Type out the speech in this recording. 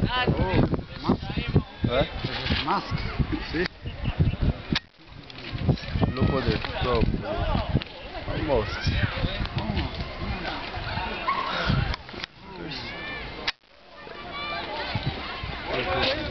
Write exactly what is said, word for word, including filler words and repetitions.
Oh, mask. Eh? Mask. See? Look at it. Go. Almost. Oh.